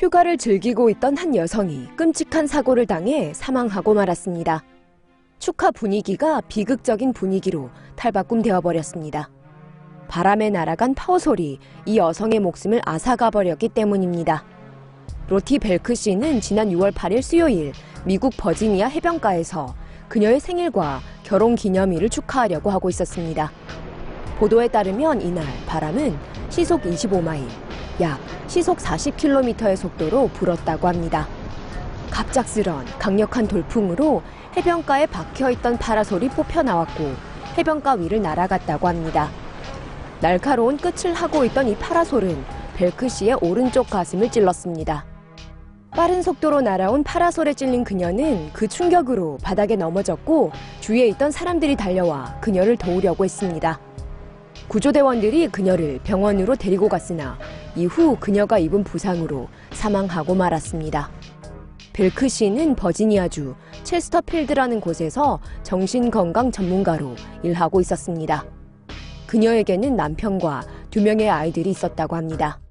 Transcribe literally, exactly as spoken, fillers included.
휴가를 즐기고 있던 한 여성이 끔찍한 사고를 당해 사망하고 말았습니다. 축하 분위기가 비극적인 분위기로 탈바꿈되어 버렸습니다. 바람에 날아간 파워솔이 이 여성의 목숨을 앗아가버렸기 때문입니다. 로티 벨크 씨는 지난 유월 팔일 수요일 미국 버지니아 해변가에서 그녀의 생일과 결혼 기념일을 축하하려고 하고 있었습니다. 보도에 따르면 이날 바람은 시속 이십오 마일, 약 시속 사십 킬로미터의 속도로 불었다고 합니다. 갑작스런 강력한 돌풍으로 해변가에 박혀있던 파라솔이 뽑혀 나왔고 해변가 위를 날아갔다고 합니다. 날카로운 끝을 하고 있던 이 파라솔은 벨크 씨의 오른쪽 가슴을 찔렀습니다. 빠른 속도로 날아온 파라솔에 찔린 그녀는 그 충격으로 바닥에 넘어졌고 주위에 있던 사람들이 달려와 그녀를 도우려고 했습니다. 구조대원들이 그녀를 병원으로 데리고 갔으나 이후 그녀가 입은 부상으로 사망하고 말았습니다. 벨크 씨는 버지니아주 체스터필드라는 곳에서 정신건강 전문가로 일하고 있었습니다. 그녀에게는 남편과 두 명의 아이들이 있었다고 합니다.